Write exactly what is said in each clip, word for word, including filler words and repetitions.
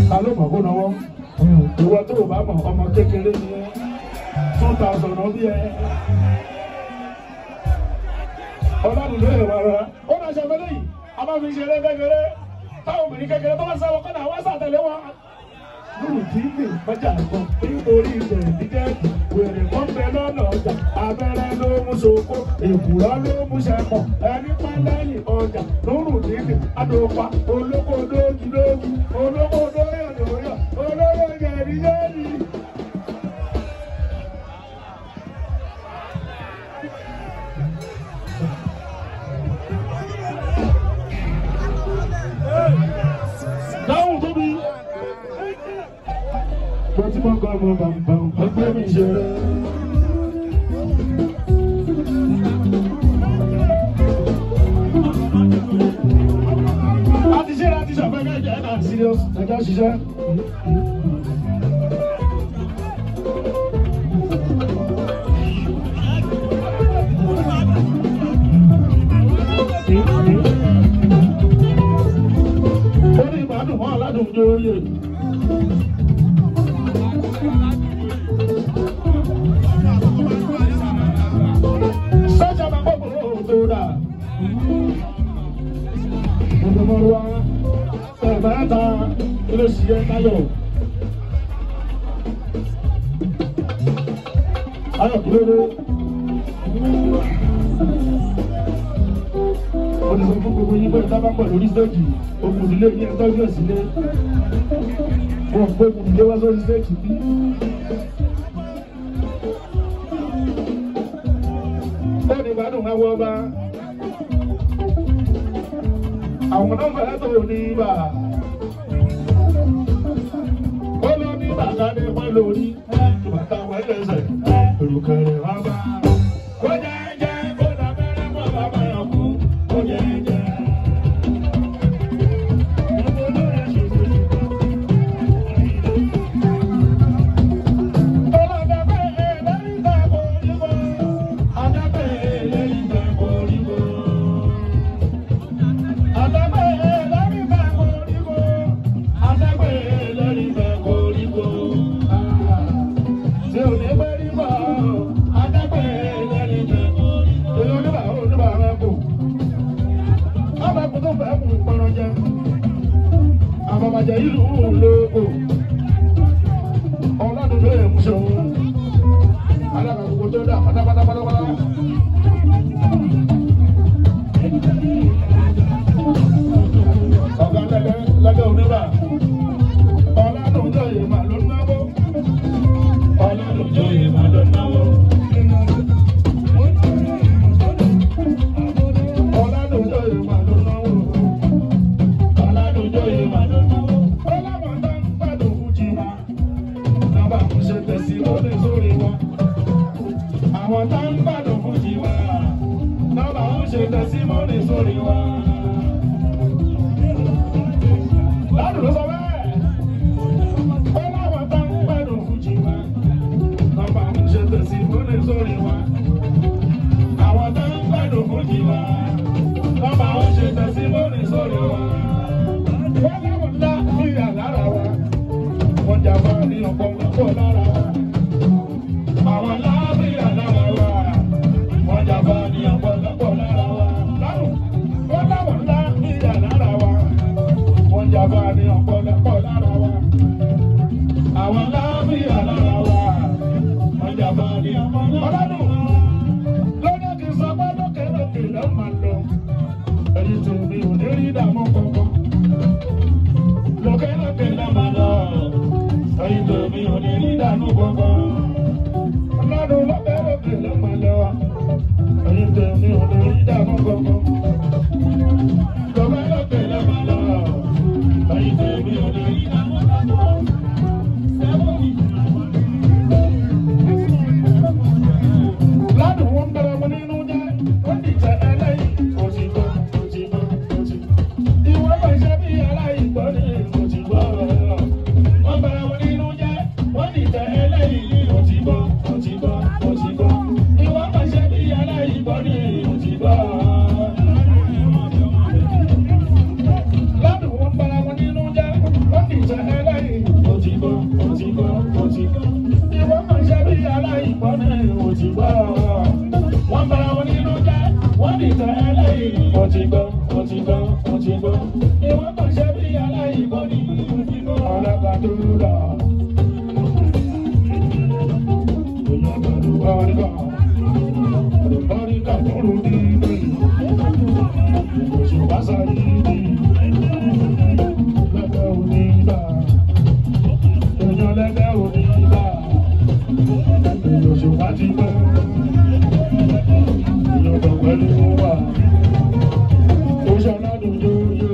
ta ló mọ̀ kó náwó ìwọ tó o bá mọ̀ ọmọ kékeré ni ẹ two thousand náà bí ẹ ọlọ́run ló lè wá rárá ó máa ṣe ọmọdé yìí a máa fi ṣeré kékeré táwọn obìnrin kékeré tó bá sáwọ kọ́nà àwọn sàtẹ̀lé wọn. lórí tí ń lè gbọ́jà kan nítorí ìbẹ̀rẹ̀ dídẹ́ẹ̀dì wèrè kan bẹ lọ́nà ọjà abẹ́rẹ́ ló mú soko èkùrọ́ ló mú sẹ́kọ̀ ẹni pa lẹ́yìn ọjà lórí nílé adópa olóko dójú lójú olóko dóyọ̀ lóyọ̀ olówó yẹ̀rì yẹ̀rì. dáhùn tóbi. Bọ́tí mọ́ kọ́ ọmọ bàbá ọgbẹ́ mi ṣeré. A ti ṣe láti ṣàfẹ́kẹ́ ìjẹ́ ẹ̀ka serious ẹ̀jọ́ ṣiṣẹ́. Ó ní ìbádùn mọ́ aládùn ní orí èdè. Ọmọlúwa ẹ̀mẹ́ta ló ṣì yẹ káyọ̀. Ayọ̀kúrẹ́rẹ́. Ó ti sọ fún gbogbo yín pé ìta bá pọ̀ lórí stéèjì òkú ìdílé yín ẹ̀tọ́ yóò sílé. Wọ́n gbé òkú ìdílé wá sórí stéèjì bí. Ó ní ìbádùn máa wọ ọba. Àwọn náà fẹ́ tó ní ibà. Ó lọ ní bàtà ní pẹ́ lórí. Bàtà wẹ́ lẹ́sẹ̀. Èrùkẹ̀rẹ̀ wá bá. Kó jẹ́ jẹ́ kó dàbẹ́rẹ́ mọ́ bàbá yàn kú. Kó jẹ́ jẹ́. Àbàbàjẹ́ ìlú lóko ọlọ́dún ló yẹ mú ṣe òun alábàgbogbo tó dà pátápátá pátápátá. Ọ̀gá lẹ́gẹ́ lẹ́gẹ́ oníbà ọlọ́dún tó yẹ mà ló náwó ọlọ́dún tó yẹ mà ló náwó. Ọlọ́dún tó yẹ mà ló náwó. Ọlọ́dún tó yẹ mà ló náwó. Àwọn tá ń gbàdùn fún tiwa, nọ́bà ń ṣe tẹsímọ́nì sórí wa. Ládùn ló sọ bẹ́ẹ̀. Ó láwọn tá ń gbàdùn fún tiwa, nọ́bà ń ṣe tẹsímọ́nì sórí wa. Àwọn tá ń gbàdùn fún tiwa, nọ́bà ń ṣe tẹsímọ́nì sórí wa. Wọ́n láwọn ńlá níyà lára wa, wọ́n jàmbá ní ọ̀pọ̀lọpọ̀ lára wa. Àwọn lábìyà lára wa, wọ́n jàmbá ní ọ̀pọ̀lọpọ̀ lára wa. Lárùn, wọ́n láwọn lábìyà lára wa, wọ́n jàmbá ní ọ̀pọ̀lọpọ̀ lára wa. Àwọn lábìyà lára wa, wọ́n jàmbá ní ọ̀pọ̀lọpọ̀ lára wa. Lọ́dọ̀ kì í sọ pé lókè lókè ló máa lọ. Èyí tó mi ò ní rí ìdààmú kankan. Lókè lókè ló máa lọ. Èyí tó mi ò ní rí ìdààmú. Agadura. Bariga, bariga porudini. Subasayidi. Lebe unida. Dojo lebe unida. Dojo subatiba. Dojo pẹ̀lú wa. Dojo ladu jojo.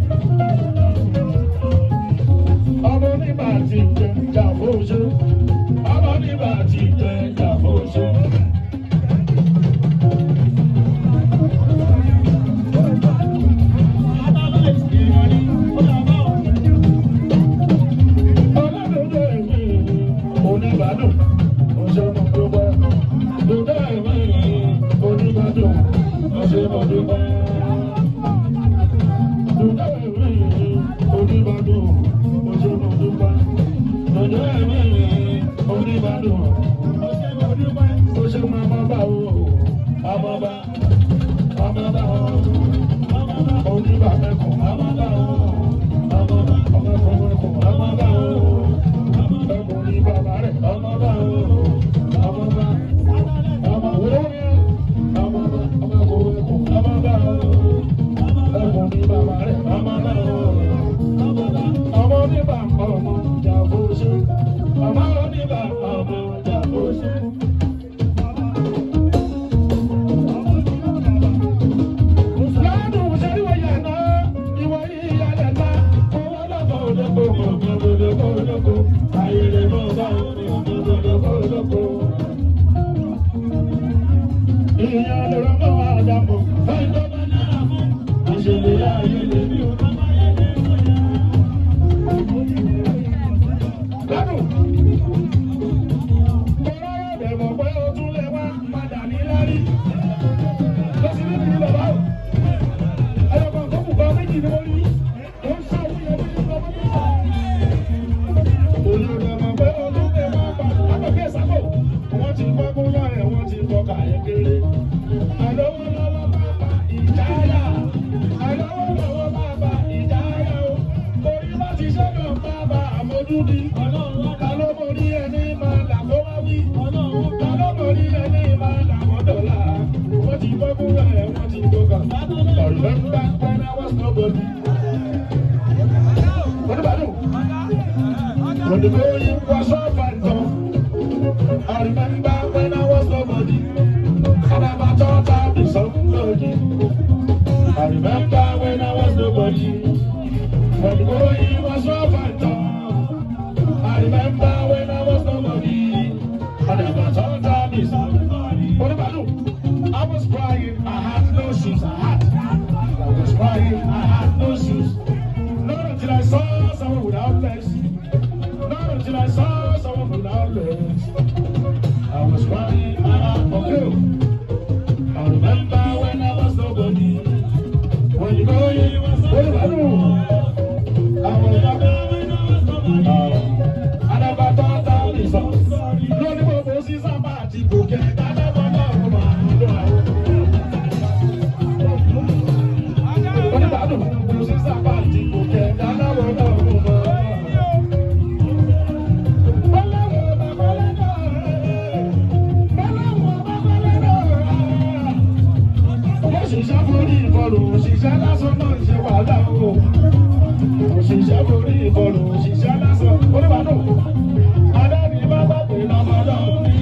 Ọmọ nígbà tí jẹ jà fóṣe. Ọmọ nígbà tí jẹ jà fóṣe. When the going was up and down, I remember when I was nobody, and I thought I'd be somebody. I remember when I was nobody, when the going was up and down. I remember when I was nobody, and I thought I'd be somebody. What about you? I was crying, I had no shoes, I had. I was crying, I had no shoes. Not until I saw someone without legs. Not until I saw someone without legs. I was crying, I had no clue. I remember when I was nobody. When you go in, what do I do? I was nobody. Uh, I never thought I'd be so. No, the bubbles is a party book. I never know, man. What do I do? This is a party book. I never know. Òṣìṣẹ́ lásán náà ń ṣe wàhálà o. Òṣìṣẹ́ borí ìbọ̀lù, òṣìṣẹ́ lásán. Oníbàdàn, adáni bá bá pè lọ́mọdé mi.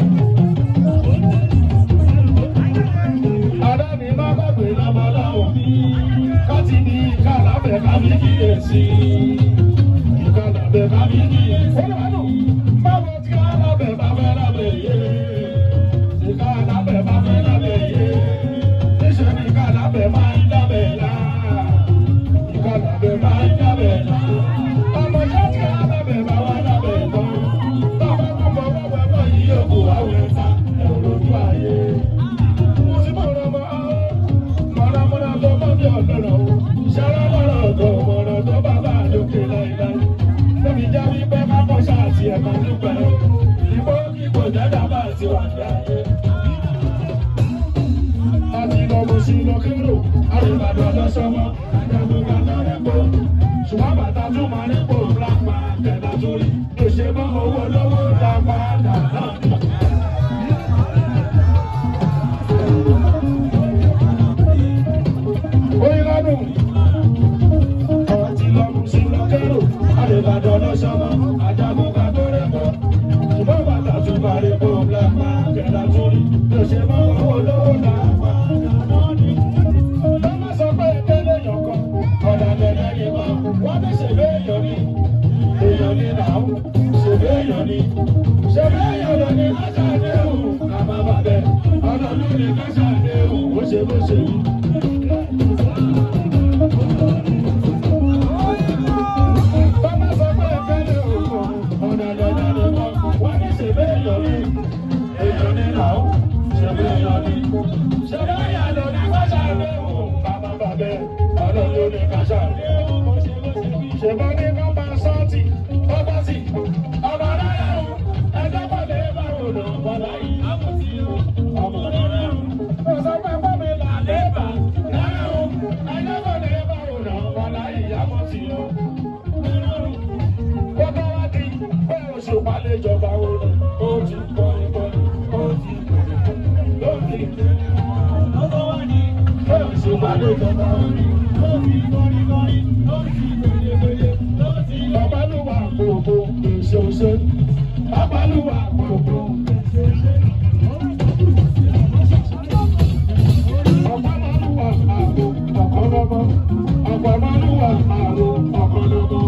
Adáni bá bá pè lọ́mọdé mi. Káti ní ìkàlàbẹ̀ kábí kíyèsí. Ìkàlàbẹ̀ kábí kíyèsí. Oníbàdàn, báwo tí alábẹ̀ bá fẹ́ lábẹ̀ yé? Ìkàlàbẹ̀ bá fẹ́ lábẹ̀ yé. Níṣẹ́ ni ìkàlàbẹ̀ máa ń dábẹ̀ lá. Ìkàlàbẹ̀ máa ń dábẹ̀ lá. Ọmọ ṣẹ́ tí alábẹ̀ bá wá dábẹ̀ tán. Báwo kò mọ wọ́wọ́ bọ́ yìí yóò kó àwọn ẹ̀ta ẹ̀rọ lójú ayé. Mo sì mọ̀ ọ́nà mọ́ mọ̀nàmọ́ná tó mọ́ bí ọ̀dọ́rọ̀ o. Ṣẹ́rẹ́ lọ́rọ̀ tó mọ̀nà tó bá bá lókè láíláí. Lóbi já wípé má kọ́ ṣáàtì ẹ̀ máa dúpẹ́. Ìbò kíkò jẹ́dá bá ti wà ní ayé. Àti lọ́mọ sí lọ́kẹ́rò, àrùbàdàn lọ́sọ́mọ́, àjàgbọ́n kan lọ́rẹ́ pọ̀. Ṣùgbọ́n bàtà tún máa ní kó black market látúrí ló ṣe mọ́ owó lówó dá padà náà. Oyin lọ́dún ọ̀rọ̀ ti lọ́mú sí lọ́kẹ́rò àlèbàdàn lọ́sọ̀mọ́ àjàgùn ká tó rẹ̀ bọ̀ ṣùgbọ́n bàtà tún bá rí kó black market látúrí ló ṣe mọ́ owó lówó dá padà náà ni. Lọ́mọ sọ pé ìpele yọ̀kan ọ̀dà lẹ́lẹ́ ni wọ́n wọ́n ní ṣèlú èèyàn ni èèyàn ni làwọn ṣèlú èèyàn ni ṣèlú èèyàn ló ní káṣá àdéhùn àmàbàbẹ̀ ọlọ́run ní káṣá àdéhùn ó ṣe bó ṣe wù. Lọ́mọ sọ pé ìpele yọ̀kan ọ̀dà lẹ́lẹ́ ni wọ́n wọ́n ní ṣèlú èèyàn ni èèyàn ni làwọn ṣèlú èèyàn ni ṣèlú èèyàn ló ní káṣá àdéhùn àmàbàbẹ̀ ọlọ́run ní káṣá àdéhùn ó ṣe bó ṣe wù. Ṣèbọn ní nọ́mbà sọ́ọ̀tì ọba sí ọmọ rárá o ẹjọ́ pàdé báwo ló ń bọ̀ láyé àmọ̀tí o ọmọ rárá o mo sọ pé fún mi là lébà rárá o ẹjọ́ pàdé báwo ló ń bọ̀ láyé àmọ̀tí o. Bọ́bá wá di pé oṣù palẹ̀ ìjọba wo ni ó ti kọ́ni kọ́ni ó ti kọ́ni ó ti bọ́bá wá di pé oṣù palẹ̀ ìjọba wo ni ó ti kọ́ni kọ́ni ó ti Babaluwa gbogbo ìṣòṣe. Babaluwa gbogbo ìṣòṣe. Ọ̀pọ̀lọpọ̀ àrò ọ̀kọ́lọ́gbọ́. Ọ̀pọ̀lọpọ̀ àrò ọ̀kọ́lọ́gbọ́.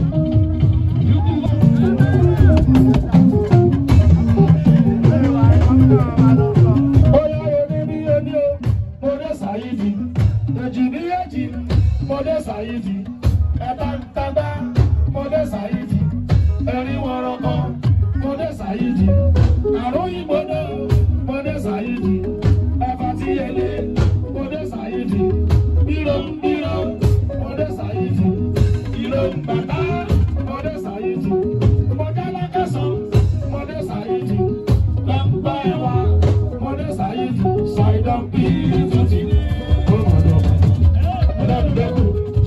Bóyá orí ní ẹni o, mo dé Sàyídì. Èjì ní èjì, mo dé Sàyídì. Ẹ̀ta ń tagbá. Mọdé Sàyídì, ẹ̀rín wọ̀rọ̀kọ, Mọdé Sàyídì, àrùn ìgbóná, Mọdé Sàyídì, ẹ̀fà tí yẹlé, Mọdé Sàyídì, bírò ń bírò, Mọdé Sàyídì, ìlò ń bàtà, Mọdé Sàyídì, mọ̀dálákẹ́sàn, Mọdé Sàyídì, lọ́mbà ẹ̀wà, Mọdé Sàyídì, ṣàìdán bí tuntun, ọmọdé, ọlọ́dúnlẹ́kù.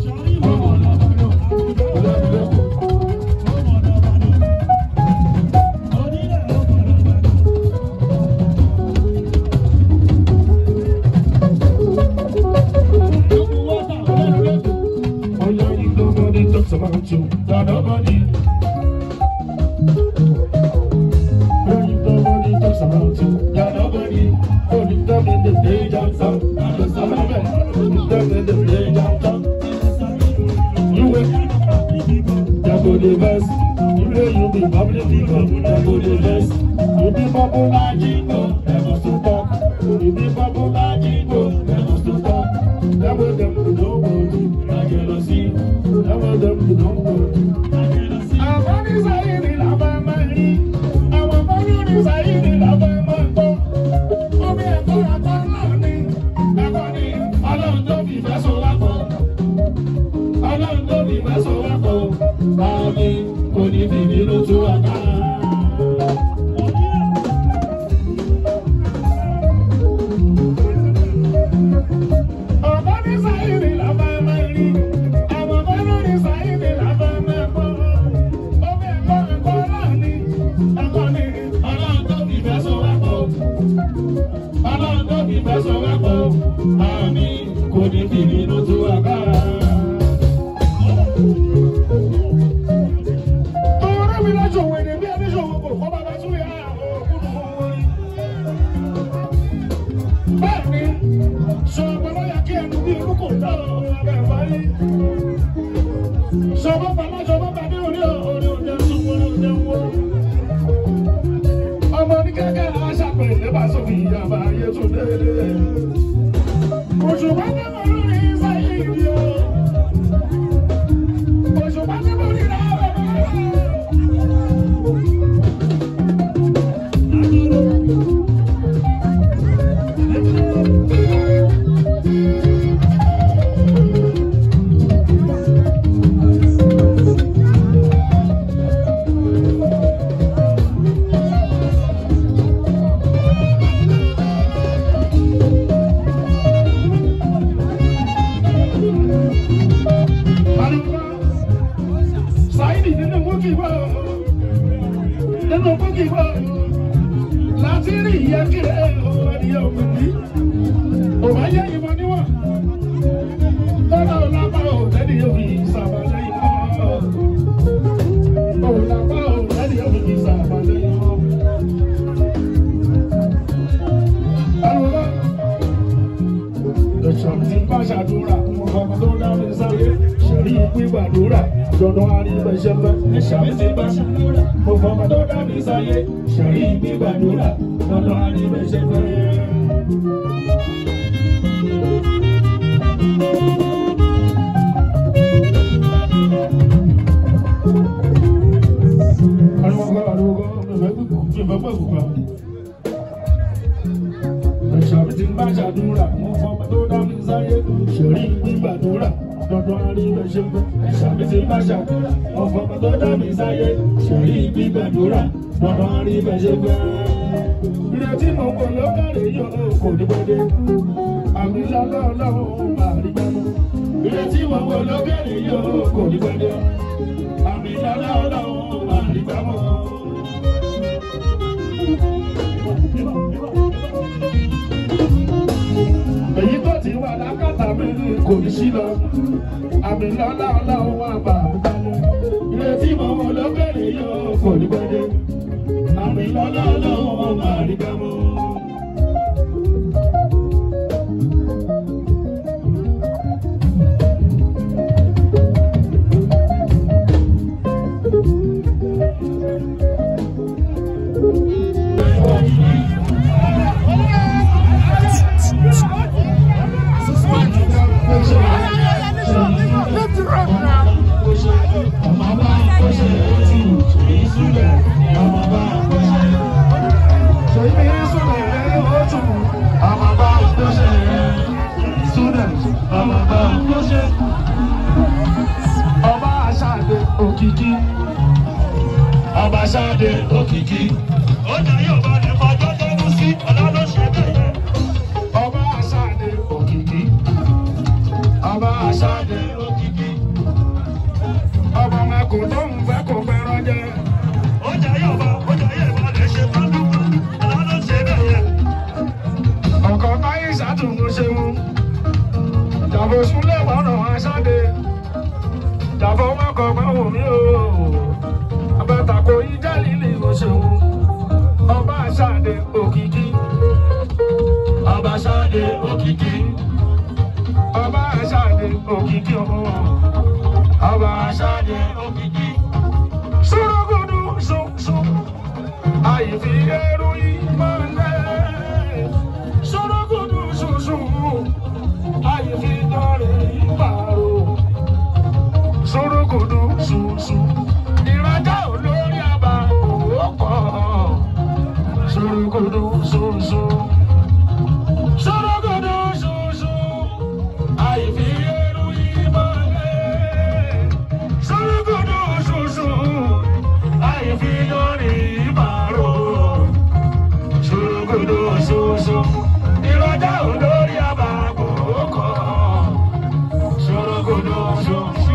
About you, that nobody. Only nobody talks about you, that nobody. Only them in the day downtown, and the summer event. Only them in the day downtown. You will, that go the best. You know you be public people, that go the best. You be popular jingo, that was to talk. You be popular jingo, that was to talk. That was them to know what you, I cannot see. That was them to know what you. Àwọn ní Sàyídì làbá máa rí, àwọn bọ́lú ní Sàyídì làbá máa gbọ́. Omi ẹ̀kọ́ ẹ̀kọ́ náà ni, ẹ̀kọ́ ni Ọlọ́run tó fi fẹ́ so wá pọ̀. Ọlọ́run tó fi fẹ́ so wá pọ̀. Báàmí kò ní fi nínú tú àká. Ọ̀pọ̀ ní Sàyídì làbá máa rí, àwọn bọ́lú ní Sàyídì làbá máa gbọ́. Omi ẹ̀kọ́ ẹ̀kọ́ náà ni, ẹ̀kọ́ ni Ọlọ́run tó fi fẹ́ so wá pọ̀. Ọlọ́run tó fi fẹ́ so wá pọ̀. Báàmí kò ní fi nínú tú àká. Ọmọ ní kẹ́kẹ́ aṣàpẹ̀lẹ̀ lẹ́bàá sófin ìyàbá ayé tó dé. Òṣùpá ní mo lórí Sàyídì o. Òṣùpá ní mo rí rárá. búkì wá nínú búkì wá láti rí ìyẹn kiri ẹnìyẹn òkùnkí òbá yẹ ìmọ̀ níwọ̀n tọ́lá ọ̀làpá ò lẹ́ni yóò fi sábà lẹ́yìn mọ́ ọ̀làpá ò lẹ́ni yóò fi sábà lẹ́yìn mọ́. Àlùkò ẹ̀ṣọ́ ti bá ṣàdúrà ọmọ tó dábì sáré ṣẹ̀rí gbígbàdúrà dandan àríbẹ̀ṣẹ̀ fẹ́. Ẹ̀ṣọ́ ti bá ṣàdúrà ọmọ tó dábì sáré ṣẹ̀rí gbígbàdúrà dandan àríbẹ̀ṣẹ̀ fẹ́. Ẹ̀ṣọ́ ti bá ṣàdúrà ọmọ tó dábì sáyé ṣẹ̀rí gbígbàdúrà dandan àríbẹ̀ṣẹ̀ fẹ́. Ẹ̀ṣọ́ ti bá ṣàdúrà ọmọ tó dábì sáyé ṣẹ̀rí gbígbàdúrà dandan àríbẹ̀ṣẹ̀ fẹ́. Ìrètí mọ̀ pọ̀ lọ́kàrẹ̀ yọ̀ kò ní gbọ́dé àmì lọ́lọ́ ọlọ́run máa rí gbẹ́mú. Ìrètí mọ̀ pọ̀ lọ́kàrẹ̀ yọ̀ kò ní gbọ́dé àmì lọ́lọ́ ọlọ́run máa rí gbẹ́mú. Èyí tó ti wà lákàtà mi kò ní sí lọ àmì lọ́lọ́ ọlọ́run wà bá gbẹ́mú. Ìrètí mọ̀ pọ̀ lọ́kàrẹ̀ yọ̀ kò ní gbọ́dé àmì lọ́lọ́ ọlọ́run máa rí gbẹ́mú. Ọba Aṣáde Òkìkí, Ọba Aṣáde Òkìkí. Ó jẹ́ yóò bá ní fọjọ́ tó mú sí ọ̀la ló ṣe bẹ́ẹ̀. Ọba Aṣáde Òkìkí, Ọba Aṣáde Òkìkí. Ọba mẹ́kùn tó ń fẹ́ kó fẹ́ràn jẹ́. Ó jẹ́ yóò bá, ó jẹ́ yóò bá lè ṣe fọ́dún ọ̀la ló ṣe bẹ́ẹ̀. Ọkọ̀ táyé ṣàtúnṣe ṣe mú. Jàbọ̀ súnlẹ̀ wọnà Aṣáde. Jàbọ̀ mọ́kọ̀ báwo mi o. Àbàtàkò ìjà líle òṣèlú. Ọba Aṣáde Òkìkí. Ọba Aṣáde Òkìkí. Ọba Aṣáde Òkìkí ọ̀hún. Ọba Aṣáde Òkìkí. Sọ́rọ́gọ́dù sọ́sọ́. Àyèfi ẹrú ìmọ̀lẹ́. Sọ́rọ́gọ́dù sọ́sọ́. Àyèfi dọ́rẹ̀ ìbàrò. Sọ́rọ́gọ́dù sọ́sọ́. Ìrajà olórí àbá òkò. Sọ́rọ́gọ́dù sọ́sọ́. Sọ́rọ́gọ́dù sọ́sọ́. Àyèfi ẹrú ìmọ̀lẹ́. Sọ́rọ́gọ́dù sọ́sọ́. Àyèfi dọ́rẹ̀ ìbàrò. Sọ́rọ́gọ́dù sọ́sọ́. Ìrajà olórí àbá òkò. Sọ́rọ́gọ́dù sọ́sọ́.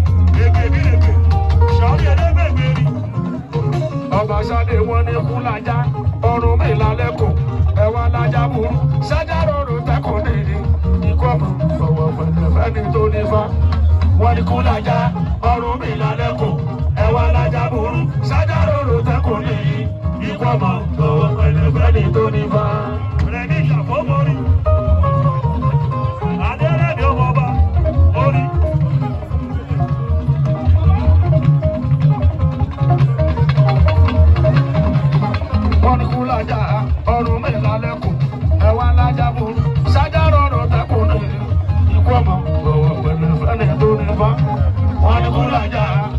Ọba Aṣáde wọn ní kú lájà ọrùn mi lálẹ́kùn ẹ̀wà lájà burú ṣájà rọrùn tẹkùn ní ikú ọmọ ọwọ́ pẹ̀lú fẹ́ni tó nífa. Wọ́n ní kú lájà ọrùn mi lálẹ́kùn ẹ̀wà lájà burú ṣájà rọrùn tẹkùn ní ikú ọmọ ọwọ́ pẹ̀lú fẹ́ni tó nífa. Rẹ̀ ní ìṣàfọ́ mọ́rí. Adẹ́rẹ́dẹ́ ọmọ ọba orí. Wọ́n ní kú lájà ọrùn mi lálẹ́kùn ẹ̀wà lájà burú ṣájà rọrùn tẹkùn ní ikú ọmọ ọwọ́ pẹ̀lú fẹ́ni tó nífa. Wọ́n ní kú lájà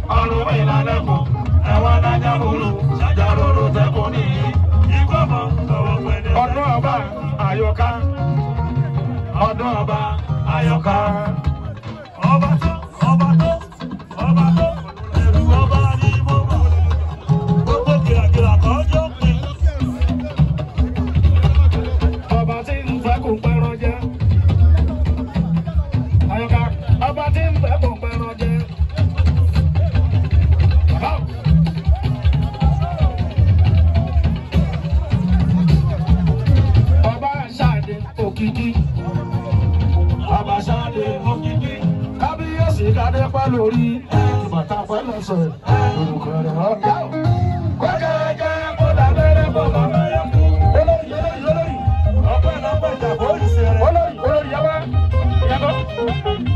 kádé pẹ́ lórí ìbàtà pẹ́ lọ́sẹ̀ orúkọ rẹ̀ ọ̀gá o. kọ́kẹ́kẹ́ kó dàbẹ́rẹ́ kó bàbá yẹ kú. olórí olórí olórí ọ̀pẹ́ náà pẹ̀ jà bó ìṣẹ̀rẹ̀. olórí olórí yẹ wá yẹ kọ́.